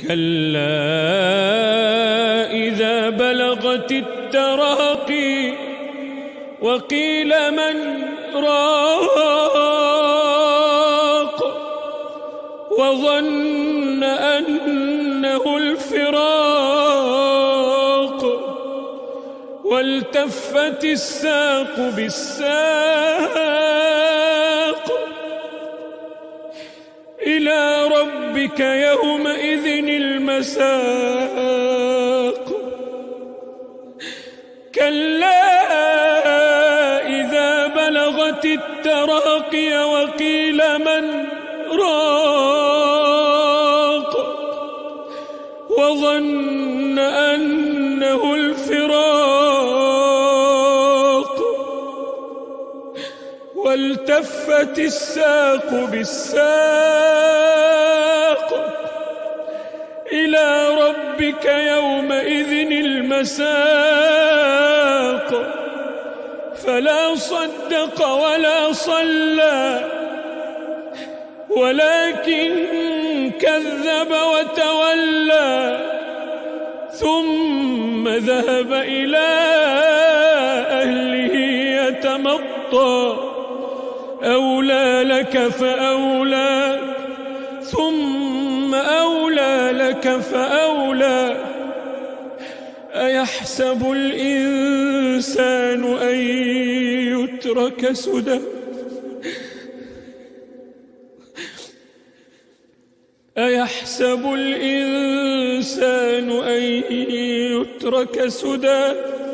كلا إذا بلغت التراقي وقيل من راق وظن أنه الفراق والتفت الساق بالساق إلى ربك يومئذ المساق كلا إذا بلغت التراقي وقيل من راق وظن أنه الفراق والتفت الساق بالساق إلى ربك يومئذ المساق فلا صدق ولا صلى ولكن كذب وتولى ثم ذهب إلى أهله يتمطى أولى لك فأولى ثم أولى لك فأولى أيحسب الإنسان أن يترك سدى أيحسب الإنسان أن يترك سدى